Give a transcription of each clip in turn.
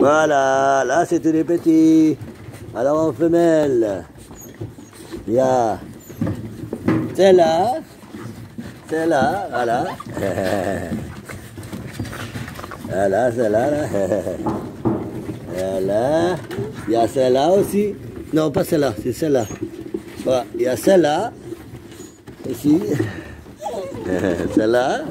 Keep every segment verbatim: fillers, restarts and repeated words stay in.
Voilà, là c'est tous les petits. Alors en femelle, il y a celle-là, celle-là, voilà. Voilà, celle-là, là. Voilà. Il y a celle-là aussi. Non, pas celle-là, c'est celle-là. Voilà. Il y a celle-là. Ici. Celle-là.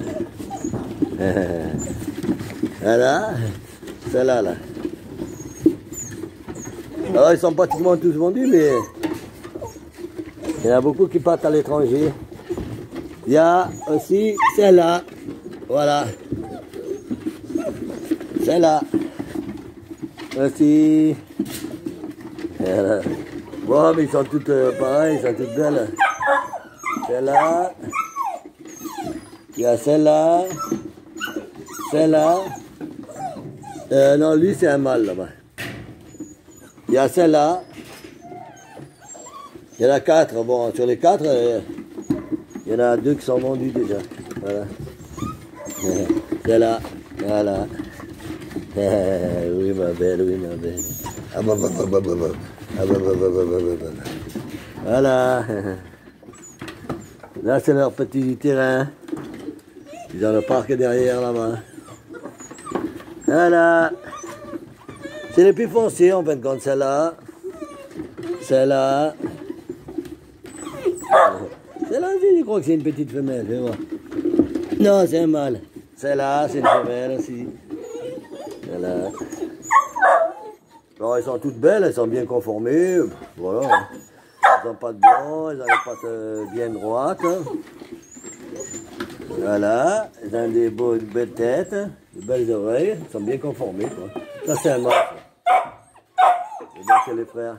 Voilà. Celle-là, là. Alors, ils sont pratiquement tous vendus, mais il y en a beaucoup qui partent à l'étranger. Il y a aussi celle-là. Voilà. Celle-là. Aussi. Voilà. Bon, mais ils sont toutes euh, pareilles, ils sont toutes belles. Celle-là. Il y a celle-là. Celle-là. Euh, non, lui, c'est un mâle là-bas. Il y a celle-là. Il y en a quatre. Bon, sur les quatre, euh, il y en a deux qui sont vendus déjà. Voilà. Celle-là. Voilà. Oui, ma belle, oui, ma belle. Ah, bah, bah, bah, bah, bah, bah. Ah, bah, bah, bah, bah, bah, bah, bah. Voilà. Là, c'est leur petit terrain. Ils ont le parc derrière là-bas. Voilà. C'est les plus foncés en fin de compte, celle-là. Celle-là. Celle-là aussi, je crois que c'est une petite femelle. Fais voir. Non, c'est un mâle. Celle-là, c'est une femelle aussi. Voilà. Alors, elles sont toutes belles, elles sont bien conformées. Voilà. Elles n'ont pas de blanc, elles ont les pattes euh, bien droites. Voilà. Elles ont des beaux, de belles têtes, de belles oreilles. Elles sont bien conformées, quoi. Ça, c'est un mâle. Et bien, c'est les frères.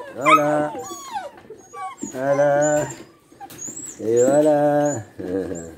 Voilà. Voilà. Et voilà.